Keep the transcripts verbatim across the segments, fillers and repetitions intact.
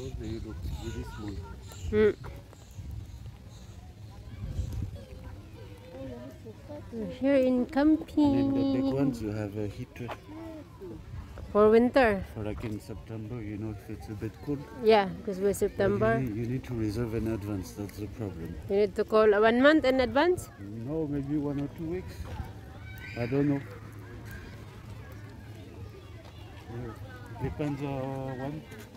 Oh, they look very small. Mm. Here in And in the big camping ones, you have a heater for winter. for like in September, you know, if it's a bit cold. Yeah, because we're But you September. need, you need to reserve in advance, that's the problem. You need to call one month in advance. No, maybe one or two weeks. I don't know. Yeah. Depends on when.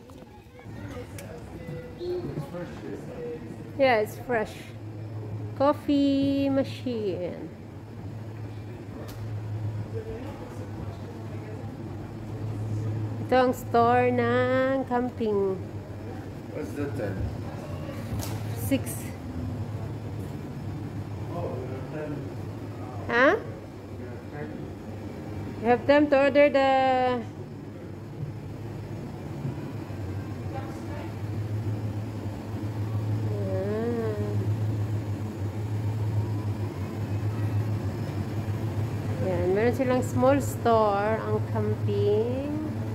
It's fresh. Yeah, it's fresh. Coffee machine. Ito ang store ng camping. What's that then? Six. Oh, we have time. Huh? You have time to order the... Ah. Yan, meron silang small store ang camping.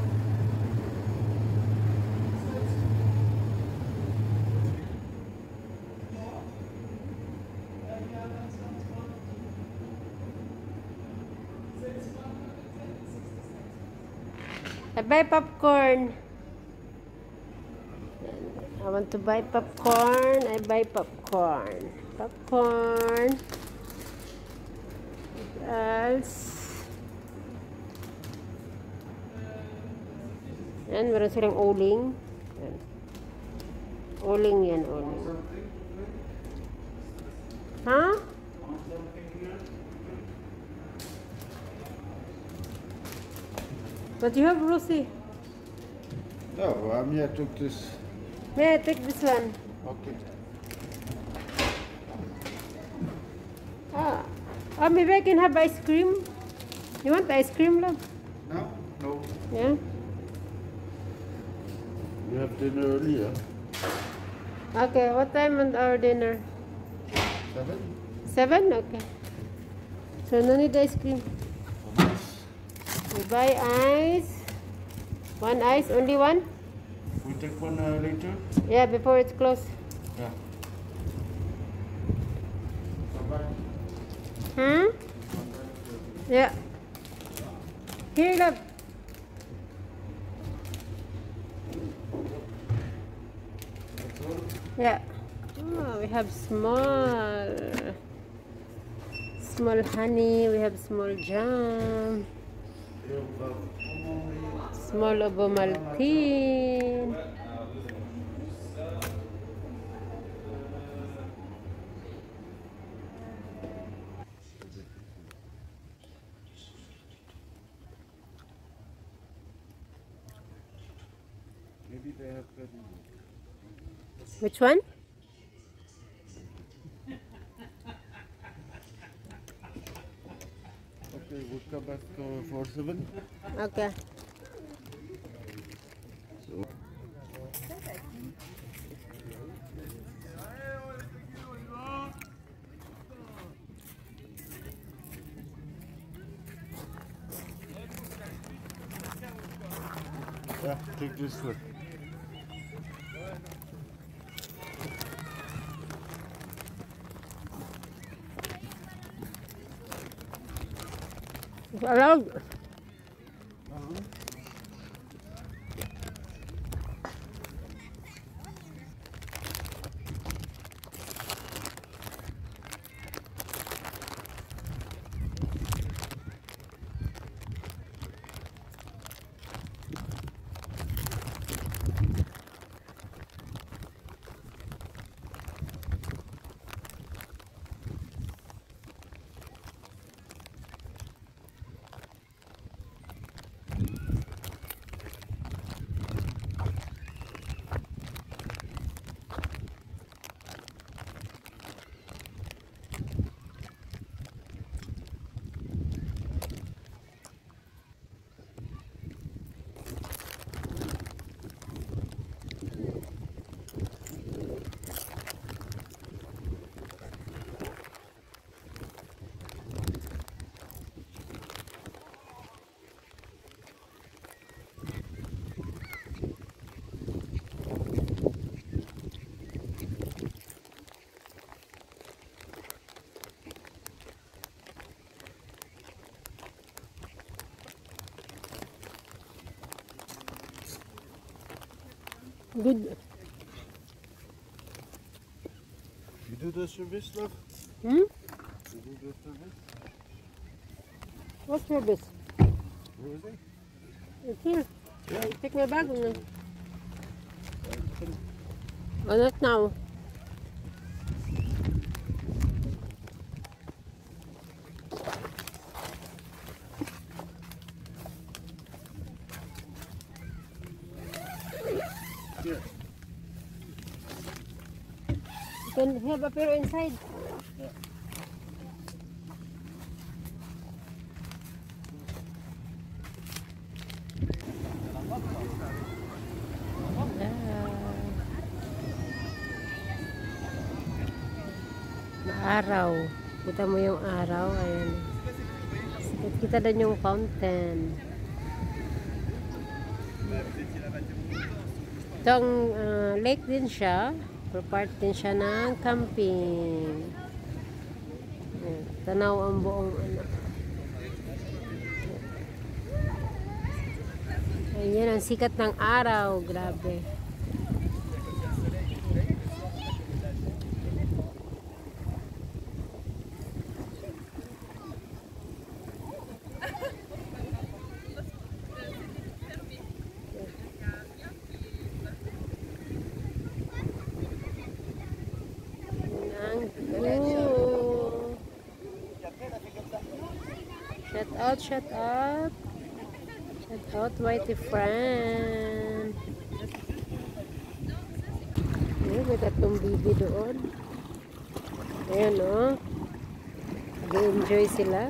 I buy popcorn. I want to buy popcorn. I buy popcorn. Popcorn. What else? Yan, meron silang uling. Yan. Uling yan, uling. Huh? What do you have, Rosie? No, I'm here took this. Yeah, take this one. Okay. Ah, oh, maybe I can have ice cream. You want ice cream, love? No? No. Yeah? You have dinner earlier. Okay, what time on our dinner? Seven? Seven? Okay. So, no need ice cream. We buy ice. One ice, only one? We take one uh, later? Yeah, before it's closed. Yeah. Hmm? Yeah. Here, love. Yeah. Oh, we have small. Small honey. We have small jam. Small Ovomaltine. Maybe they have got. Which one? Okay, we'll come back uh, for seven. Okay. So. Yeah, take this one. Allowed. Uh-huh. Good. You do the service, love? Hmm? You do the service? What's your best? Where is it? It's here. Take my bag. No. Oh, not now. Here. You can have a pero inside. Yeah. Maaraw. Kita mo yung araw. Ayan. Kita din yung fountain. Itong uh, lake din siya. Pero part din siya ng camping. Ayan. Tanaw ang buong ano. Ayan ang sikat ng araw. Grabe. Ooh. Shout out, shout out. Shout out, Whitey friend. Ayan, may tatlong bibi doon. Ayan o. Oh. Nag-enjoy sila.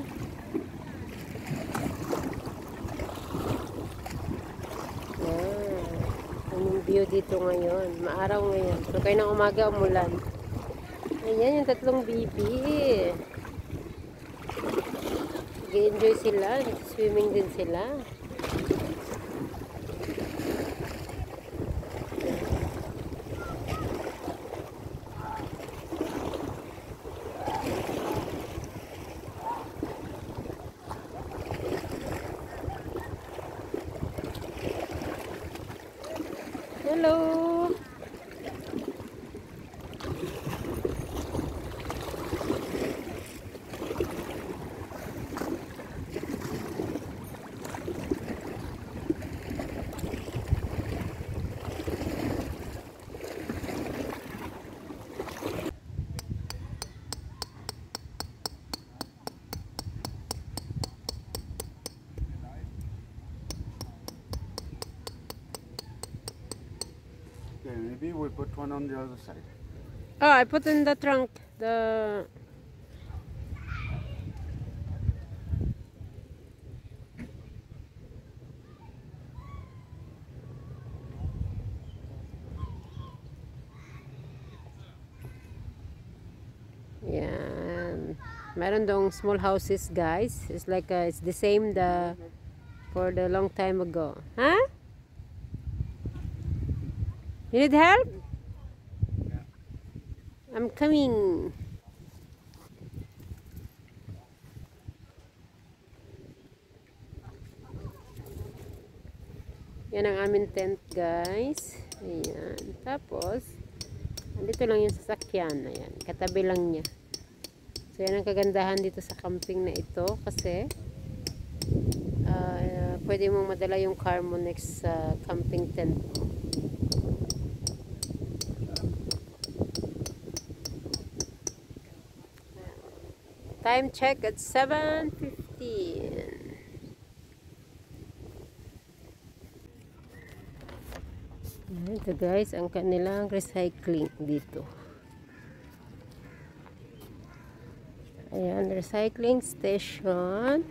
Ah, yung view dito ngayon. Maaraw ngayon. Pero kayo ng umaga umulan. Ayan yung tatlong bibi. Nag-enjoy sila. Nag-swimming din sila. Hello. Okay, maybe we put one on the other side. Oh, I put in the trunk. The Yan. Meron dong small houses, guys. It's like uh, it's the same the for the long time ago. Huh? You need help? I'm coming. Yan ang aming tent, guys. Ayan. Tapos, andito lang yung sasakyan. Ayan. Katabi lang niya. So, yan ang kagandahan dito sa camping na ito. Kasi, uh, pwede mong madala yung car mo next sa uh, camping tent mo. Time check at seven fifteen. Ito guys, ang kanilang recycling dito. Ayan, recycling station.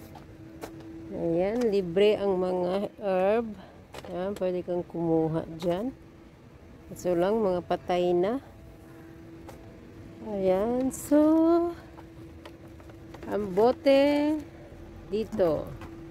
Ayan, libre ang mga herb. Ayan, pwede kang kumuha dyan. So lang, mga patay na. Ayan, so ang bote dito.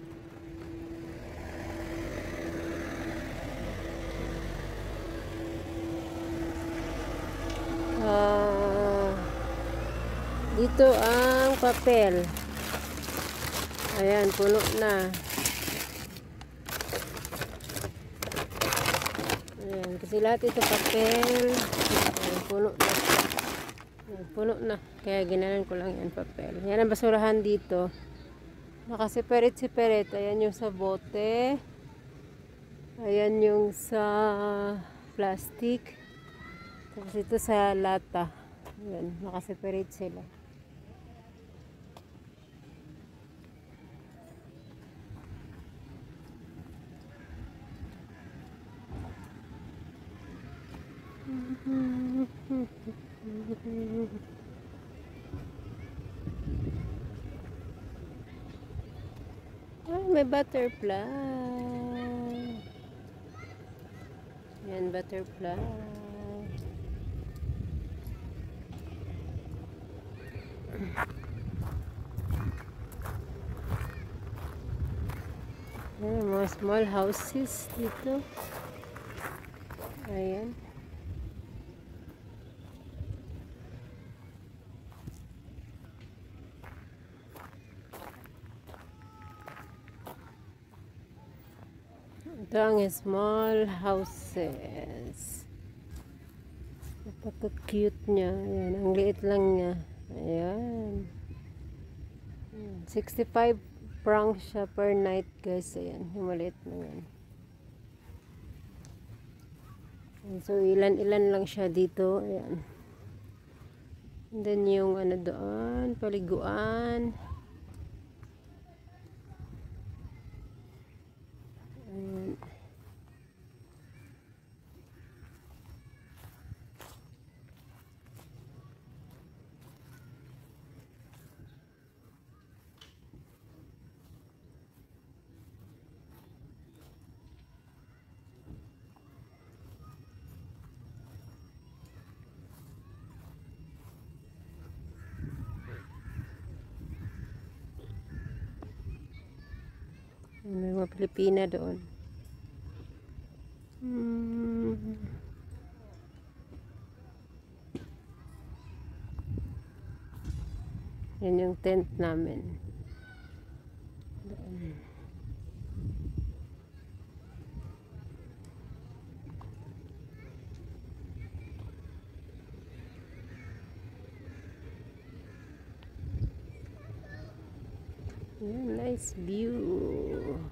Uh, dito ang papel. Ayan, puno na. Ayan, kasi lahat ito papel. Ayan, puno na. Ayan, puno na. Kaya ginanan ko lang yan papel. Yan ang basurahan dito. Nakasiperit-siperit. Ayan yung sa bote. Ayan yung sa plastic. Tapos ito sa lata. Ayan, nakasiperit sila. Ay, may butterfly. Yan, butterfly. Ayan, mga small houses dito. Ayan. Ito ang small houses. Napaka-cute niya. Ayan, ang liit lang niya. Ayan. sixty-five francs siya per night, guys. Ayan, yung maliit na yan. So, ilan-ilan lang siya dito. Ayan. And then, yung ano doon, paliguan. Ayan. May mga Pilipina doon. Hmm. Yan yung tent namin. Doon. Yan, nice view.